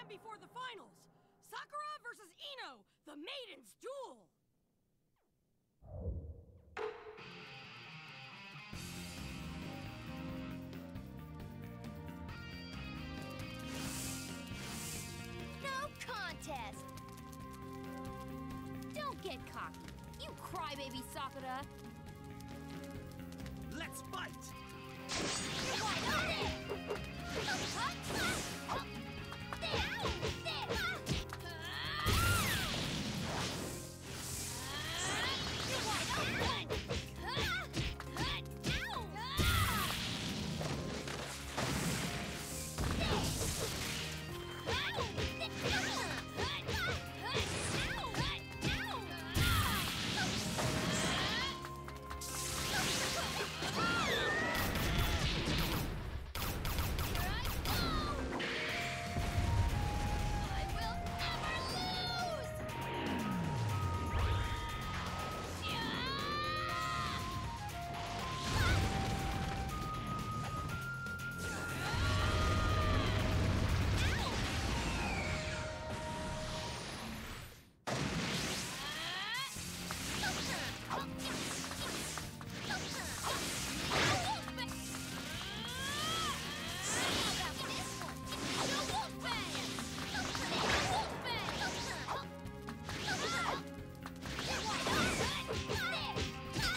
time before the finals. Sakura versus Ino, the Maiden's Duel. No contest! Don't get cocky. You crybaby, Sakura. Let's fight! You're wide open!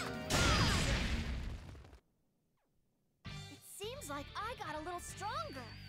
Like I got a little stronger.